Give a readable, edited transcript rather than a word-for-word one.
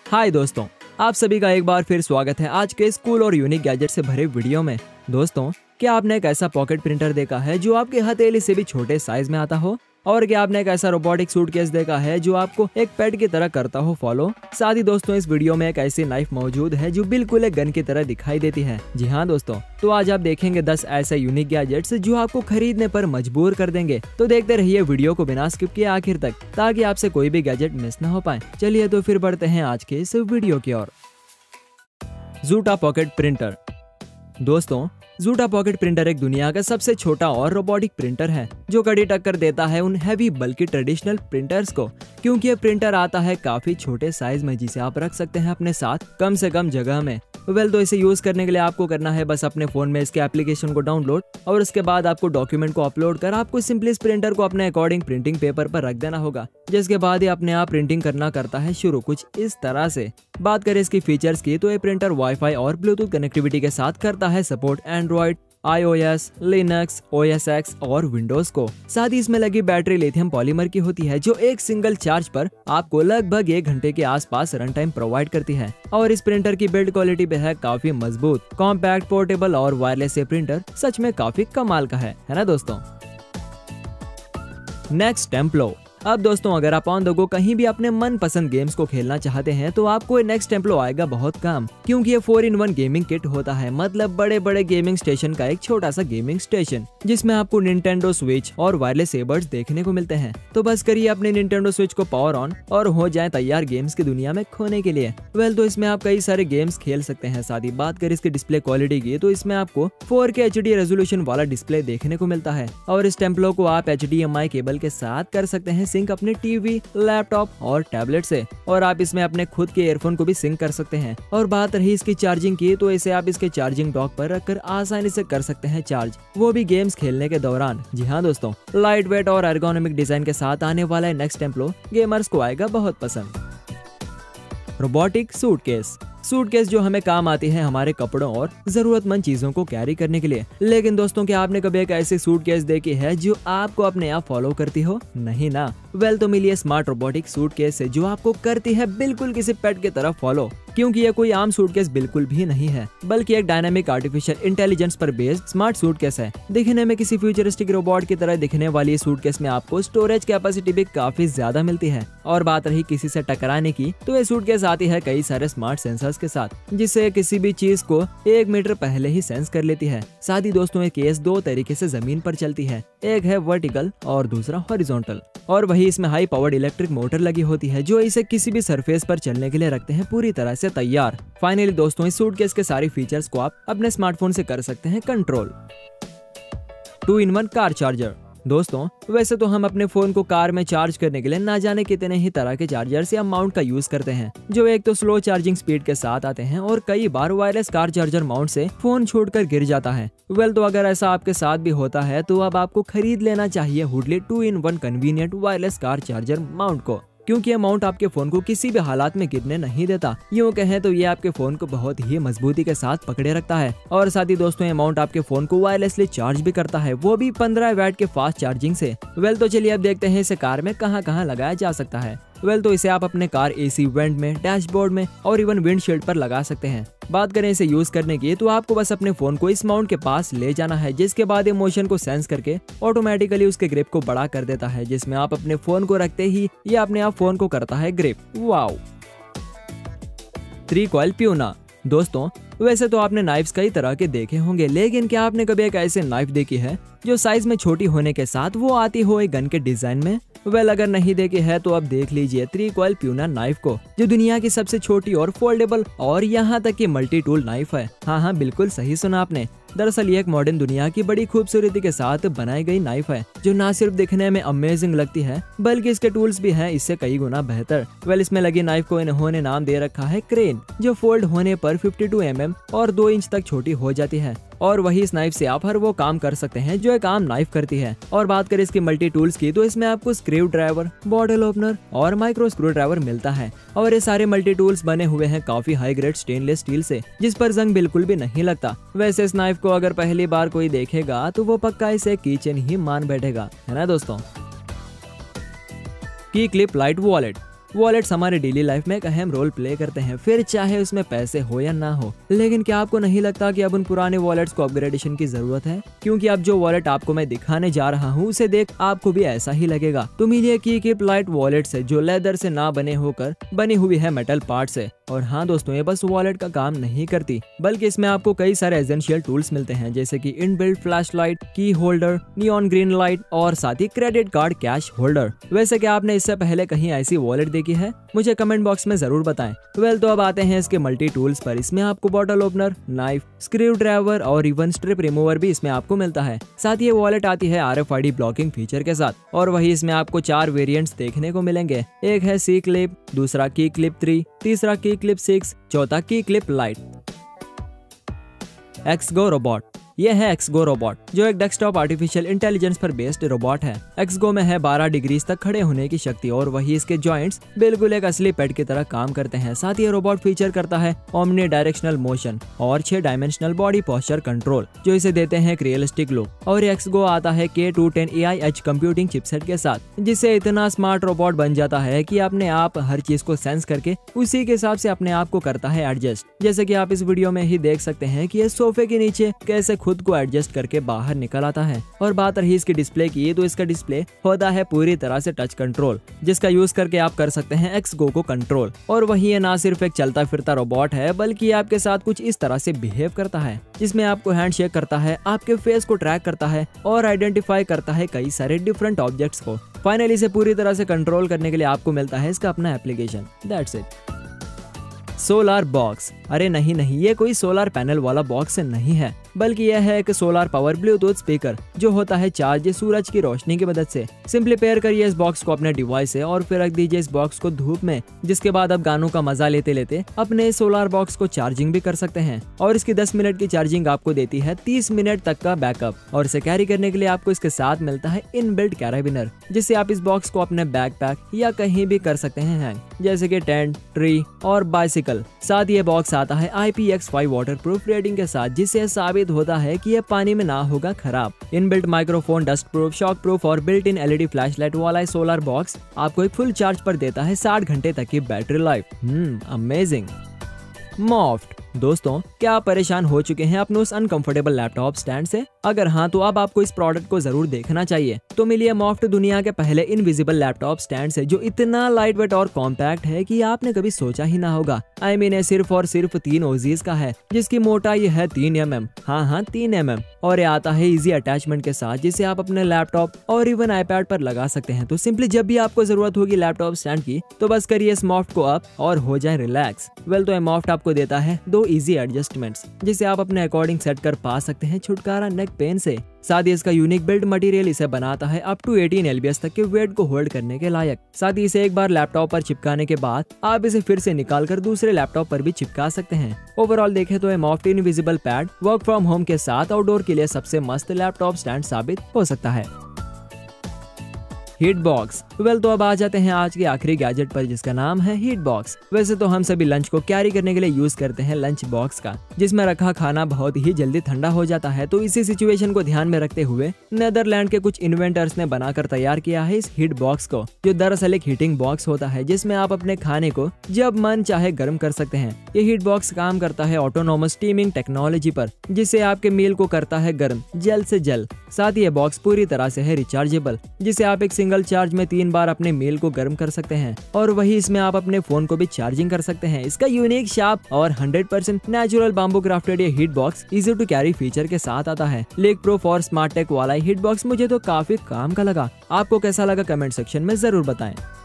हाय दोस्तों, आप सभी का एक बार फिर स्वागत है आज के स्कूल और यूनिक गैजेट से भरे वीडियो में। दोस्तों, क्या आपने एक ऐसा पॉकेट प्रिंटर देखा है जो आपके हथेली से भी छोटे साइज में आता हो? और क्या आपने एक ऐसा रोबोटिक सूटकेस देखा है जो आपको एक पेट की तरह करता हो फॉलो? साथ ही दोस्तों, इस वीडियो में एक ऐसी नाइफ मौजूद है जो बिल्कुल एक गन की तरह दिखाई देती है। जी हाँ दोस्तों, तो आज आप देखेंगे 10 ऐसे यूनिक गैजेट्स जो आपको खरीदने पर मजबूर कर देंगे। तो देखते रहिए वीडियो को बिना स्किप किए आखिर तक, ताकि आपसे कोई भी गैजेट मिस न हो पाए। चलिए तो फिर बढ़ते हैं आज के इस वीडियो की ओर। ज़ूटा पॉकेट प्रिंटर। दोस्तों, ज़ूटा पॉकेट प्रिंटर एक दुनिया का सबसे छोटा और रोबोटिक प्रिंटर है जो कड़ी टक्कर देता है उन हैवी बल्कि ट्रेडिशनल प्रिंटर्स को, क्योंकि ये प्रिंटर आता है काफी छोटे साइज में जिसे आप रख सकते हैं अपने साथ कम से कम जगह में। तो इसे यूज करने के लिए आपको करना है बस अपने फोन में इसके एप्लीकेशन को डाउनलोड, और उसके बाद आपको डॉक्यूमेंट को अपलोड कर आपको सिंपली इस प्रिंटर को अपने अकॉर्डिंग प्रिंटिंग पेपर पर रख देना होगा, जिसके बाद ये अपने आप प्रिंटिंग करना करता है शुरू कुछ इस तरह से। बात करें इसकी फीचर्स की, तो ये प्रिंटर वाईफाई और ब्लूटूथ कनेक्टिविटी के साथ करता है support Android, iOS, Linux, OS X और विंडोज को। साथ ही इसमें लगी बैटरी लिथियम पॉलीमर की होती है जो एक सिंगल चार्ज पर आपको लगभग 1 घंटे के आसपास रन टाइम प्रोवाइड करती है। और इस प्रिंटर की बिल्ड क्वालिटी भी है काफी मजबूत, कॉम्पैक्ट, पोर्टेबल और वायरलेस। ये प्रिंटर सच में काफी कमाल का है ना दोस्तों। नेक्स्ट टेम्प्लो। अब दोस्तों, अगर आप ऑन द गो कहीं भी अपने मन पसंद गेम्स को खेलना चाहते हैं तो आपको नेक्स्ट टेम्प्लो आएगा बहुत काम, क्योंकि ये 4-in-1 गेमिंग किट होता है। मतलब बड़े बड़े गेमिंग स्टेशन का एक छोटा सा गेमिंग स्टेशन, जिसमें आपको निंटेंडो स्विच और वायरलेस ईयरबड्स देखने को मिलते हैं। तो बस करिए अपने निंटेंडो स्विच को पावर ऑन और हो जाए तैयार गेम्स की दुनिया में खोने के लिए। तो इसमें आप कई सारे गेम्स खेल सकते हैं। साथ ही बात करें इसकी डिस्प्ले क्वालिटी की, तो इसमें आपको 4K HD रेजोल्यूशन वाला डिस्प्ले देखने को मिलता है। और इस टेम्प्लो को आप HDMI केबल के साथ कर सकते हैं सिंक अपने टीवी, लैपटॉप और टैबलेट से, और आप इसमें अपने खुद के ईयरफोन को भी सिंक कर सकते हैं। और बात रही इसकी चार्जिंग की, तो इसे आप इसके चार्जिंग डॉक पर रखकर आसानी से कर सकते हैं चार्ज, वो भी गेम्स खेलने के दौरान। जी हाँ दोस्तों, लाइट वेट और एर्गोनॉमिक डिजाइन के साथ आने वाला नेक्स्ट टेम्प्लो गेमर्स को आएगा बहुत पसंद। Robotic suitcase. सूटकेस जो हमें काम आती है हमारे कपड़ों और जरूरतमंद चीजों को कैरी करने के लिए। लेकिन दोस्तों, क्या आपने कभी एक ऐसी सूटकेस देखी है जो आपको अपने आप फॉलो करती हो? नहीं ना। तो मिलिए स्मार्ट रोबोटिक सूटकेस है जो आपको करती है बिल्कुल किसी पेट की तरह फॉलो, क्योंकि ये कोई आम सूटकेस बिल्कुल भी नहीं है, बल्कि एक डायनामिक आर्टिफिशियल इंटेलिजेंस पर बेस्ड स्मार्ट सूटकेस है। दिखने में किसी फ्यूचरिस्टिक रोबोट की तरह दिखने वाली सूटकेस में आपको स्टोरेज कैपेसिटी भी काफी ज्यादा मिलती है। और बात रही किसी से टकराने की, तो ये सूटकेस आती है कई सारे स्मार्ट सेंसर्स के साथ, जिससे किसी भी चीज को 1 मीटर पहले ही सेंस कर लेती है। साथ ही दोस्तों, ये केस 2 तरीके से जमीन पर चलती है, एक है वर्टिकल और दूसरा हॉरिजॉन्टल। और वही इसमें हाई पावर्ड इलेक्ट्रिक मोटर लगी होती है जो इसे किसी भी सरफेस पर चलने के लिए रखते हैं पूरी तरह से तैयार। फाइनली दोस्तों, इस सूटकेस के सारे फीचर्स को आप अपने स्मार्टफोन से कर सकते हैं कंट्रोल। 2-in-1 car charger. दोस्तों, वैसे तो हम अपने फोन को कार में चार्ज करने के लिए ना जाने कितने ही तरह के चार्जर्स या माउंट का यूज करते हैं, जो एक तो स्लो चार्जिंग स्पीड के साथ आते हैं और कई बार वायरलेस कार चार्जर माउंट से फोन छूटकर गिर जाता है। तो अगर ऐसा आपके साथ भी होता है तो अब आपको खरीद लेना चाहिए हुडली 2-in-1 convenient wireless car charger mount को, क्योंकि ये माउंट आपके फोन को किसी भी हालात में गिरने नहीं देता। यूँ कहें तो ये आपके फोन को बहुत ही मजबूती के साथ पकड़े रखता है। और साथ ही दोस्तों, ये माउंट आपके फोन को वायरलेसली चार्ज भी करता है, वो भी 15 वैट के फास्ट चार्जिंग से। तो चलिए अब देखते हैं इसे कार में कहाँ कहाँ लगाया जा सकता है। तो इसे आप अपने कार AC वेंट में, डैशबोर्ड में और इवन विंडशील्ड पर लगा सकते हैं। बात करें इसे यूज करने की, तो आपको बस अपने फोन को इस माउंट के पास ले जाना है, जिसके बाद ये मोशन को सेंस करके ऑटोमेटिकली उसके ग्रिप को बड़ा कर देता है, जिसमें आप अपने फोन को रखते ही ये अपने आप फोन को करता है ग्रिप। वाओ। 3 कॉइल प्यूना। दोस्तों, वैसे तो आपने नाइफ्स कई तरह के देखे होंगे, लेकिन क्या आपने कभी एक ऐसे नाइफ देखी है जो साइज में छोटी होने के साथ वो आती हो एक गन के डिजाइन में? अगर नहीं देखी है तो अब देख लीजिए 3 कॉइल प्यूना नाइफ को, जो दुनिया की सबसे छोटी और फोल्डेबल और यहाँ तक कि मल्टी टूल नाइफ है। हाँ, बिल्कुल सही सुना आपने। दरअसल ये एक मॉडर्न दुनिया की बड़ी खूबसूरती के साथ बनाई गई नाइफ है, जो ना सिर्फ दिखने में अमेजिंग लगती है बल्कि इसके टूल्स भी हैं इससे कई गुना बेहतर। इसमें लगी नाइफ को इन्होंने नाम दे रखा है क्रेन, जो फोल्ड होने पर 52 mm और 2 इंच तक छोटी हो जाती है। और वही इस नाइफ से आप हर वो काम कर सकते हैं जो एक आम नाइफ करती है। और बात करें इसकी मल्टी टूल्स की, तो इसमें आपको स्क्रू ड्राइवर, बॉटल ओपनर और माइक्रो स्क्रू ड्राइवर मिलता है। और ये सारे मल्टी टूल्स बने हुए हैं काफी हाई ग्रेड स्टेनलेस स्टील से, जिस पर जंग बिल्कुल भी नहीं लगता। वैसे इस नाइफ को अगर पहली बार कोई देखेगा तो वो पक्का इसे कीचेन ही मान बैठेगा, है ना दोस्तों। Key clip light wallet. Wallets हमारे डेली लाइफ में एक अहम रोल प्ले करते हैं, फिर चाहे उसमें पैसे हो या ना हो। लेकिन क्या आपको नहीं लगता कि अब उन पुराने वॉलेट्स को अपग्रेडेशन की जरूरत है? क्योंकि अब जो वॉलेट आपको मैं दिखाने जा रहा हूँ उसे देख आपको भी ऐसा ही लगेगा। तुम ये कीप लाइट वॉलेट से जो लेदर से ना बने होकर बनी हुई है मेटल पार्ट से। और हाँ दोस्तों, ये बस वॉलेट का काम नहीं करती, बल्कि इसमें आपको कई सारे एसेंशियल टूल्स मिलते हैं, जैसे कि inbuilt flashlight, key holder, neon green light और साथ ही क्रेडिट कार्ड कैश होल्डर। वैसे क्या आपने इससे पहले कहीं ऐसी वॉलेट देखी है? मुझे कमेंट बॉक्स में जरूर बताएं। तो अब आते हैं इसके मल्टी टूल्स पर। इसमें आपको bottle opener, knife, screwdriver और इवन स्ट्रिप रिमूवर भी इसमें आपको मिलता है। साथ ही ये वॉलेट आती है RFID ब्लॉकिंग फीचर के साथ, और वही इसमें आपको 4 वेरिएंट्स देखने को मिलेंगे। एक है सी क्लिप, दूसरा की क्लिप 3, तीसरा की क्लिप 6, चौथा की क्लिप लाइट। एक्सगो रोबोट। यह है एक्सगो रोबोट, जो एक डेस्कटॉप आर्टिफिशियल इंटेलिजेंस पर बेस्ड रोबोट है। एक्सगो में है 12 डिग्री तक खड़े होने की शक्ति, और वही इसके जॉइंट्स बिल्कुल एक असली पेट की तरह काम करते हैं। साथ ही ये रोबोट फीचर करता है ओमनी डायरेक्शनल मोशन और 6 डायमेंशनल बॉडी पोस्चर कंट्रोल, जो इसे देते हैं एक रियलिस्टिक लुक। और एक्सगो आता है K210 AI कंप्यूटिंग चिपसेट के साथ, जिससे इतना स्मार्ट रोबोट बन जाता है कि अपने आप हर चीज को सेंस करके उसी के हिसाब से अपने आप को करता है एडजस्ट। जैसे कि आप इस वीडियो में ही देख सकते हैं कि ये सोफे के नीचे कैसे खुद को एडजस्ट करके बाहर निकल आता है। और बात रही इसकी डिस्प्ले की, तो इसका डिस्प्ले होता है पूरी तरह से टच कंट्रोल, जिसका यूज करके आप कर सकते हैं एक्सगो को कंट्रोल। और वही ये ना सिर्फ एक चलता फिरता रोबोट है, बल्कि आपके साथ कुछ इस तरह से बिहेव करता है, जिसमें आपको हैंडशेक करता है, आपके फेस को ट्रैक करता है और आइडेंटिफाई करता है कई सारे डिफरेंट ऑब्जेक्ट्स को। फाइनली इसे पूरी तरह से कंट्रोल करने के लिए आपको मिलता है इसका अपना application. That's it. Solar box. अरे नहीं, ये कोई सोलर पैनल वाला बॉक्स नहीं है, बल्कि यह है एक सोलर पावर ब्लूटूथ स्पीकर, जो होता है चार्ज सूरज की रोशनी की मदद से। सिंपली पेयर करिए इस बॉक्स को अपने डिवाइस से और फिर रख दीजिए इस बॉक्स को धूप में, जिसके बाद आप गानों का मजा लेते लेते अपने सोलर बॉक्स को चार्जिंग भी कर सकते हैं। और इसकी 10 मिनट की चार्जिंग आपको देती है 30 मिनट तक का बैकअप। और इसे कैरी करने के लिए आपको इसके साथ मिलता है इनबिल्ट कैराबिनर, जिससे आप इस बॉक्स को अपने बैकपैक या कहीं भी कर सकते हैं हैंग, जैसे कि टेंट, ट्री और बाइसिकल। साथ ये बॉक्स आता है IPX5 वाटरप्रूफ रेटिंग के साथ, जिससे साबित होता है कि यह पानी में ना होगा खराब। Inbuilt microphone, dust proof, shock proof और बिल्ट इन LED फ्लैशलाइट वाला सोलर बॉक्स आपको एक फुल चार्ज पर देता है 60 घंटे तक की बैटरी लाइफ। अमेजिंग। मॉफ्ट। दोस्तों, क्या आप परेशान हो चुके हैं अपने उस अनकंफर्टेबल लैपटॉप स्टैंड से? अगर हाँ, तो अब आपको इस प्रोडक्ट को जरूर देखना चाहिए। तो मिलिए मॉफ्ट दुनिया के पहले इनविजिबल लैपटॉप स्टैंड से, जो इतना लाइटवेट और कॉम्पैक्ट है कि आपने कभी सोचा ही ना होगा। I mean, ये सिर्फ और सिर्फ 3 ओजीज का है, जिसकी मोटाई है 3 mm। हाँ 3 mm। और ये आता है इजी अटैचमेंट के साथ, जिसे आप अपने लैपटॉप और इवन iPad पर लगा सकते हैं। तो सिंपली जब भी आपको जरूरत होगी लैपटॉप स्टैंड की, तो बस करिए इस मॉफ्ट को अप और हो जाए रिलैक्स। तो ये मॉफ्ट आपको देता है 2 इजी एडजस्टमेंट्स, जिसे आप अपने अकॉर्डिंग सेट कर पा सकते हैं छुटकारा नेक पेन से। साथ ही इसका यूनिक बिल्ड मटेरियल इसे बनाता है अप टू 18 LBS तक के वेट को होल्ड करने के लायक। साथ ही इसे एक बार लैपटॉप पर चिपकाने के बाद आप इसे फिर से निकाल कर दूसरे लैपटॉप पर भी चिपका सकते हैं। ओवरऑल देखें तो ये Moft invisible pad work from home के साथ आउटडोर के लिए सबसे मस्त लैपटॉप स्टैंड साबित हो सकता है। Heat box. तो अब आ जाते हैं आज के आखिरी गैजेट पर, जिसका नाम है हीट बॉक्स। वैसे तो हम सभी लंच को कैरी करने के लिए यूज करते हैं लंच बॉक्स का, जिसमें रखा खाना बहुत ही जल्दी ठंडा हो जाता है। तो इसी सिचुएशन को ध्यान में रखते हुए नेदरलैंड के कुछ इन्वेंटर्स ने बनाकर तैयार किया है इस हीट बॉक्स को, जो दरअसल एक हीटिंग बॉक्स होता है, जिसमें आप अपने खाने को जब मन चाहे गर्म कर सकते हैं। ये हीट बॉक्स काम करता है ऑटोनोमस स्टीमिंग टेक्नोलॉजी पर, जिससे आपके मील को करता है गर्म जल्द से जल्द। साथ ही ये बॉक्स पूरी तरह से है रिचार्जेबल, जिसे आप एक सिंगल चार्ज में 3 बार अपने मील को गर्म कर सकते हैं। और वही इसमें आप अपने फोन को भी चार्जिंग कर सकते हैं। इसका यूनिक, शार्प और 100% नेचुरल बाम्बू क्राफ्टेड ये heat box easy to carry feature के साथ आता है। लीक प्रूफ और स्मार्ट टेक वाला हीट बॉक्स मुझे तो काफी काम का लगा। आपको कैसा लगा कमेंट सेक्शन में जरूर बताएं।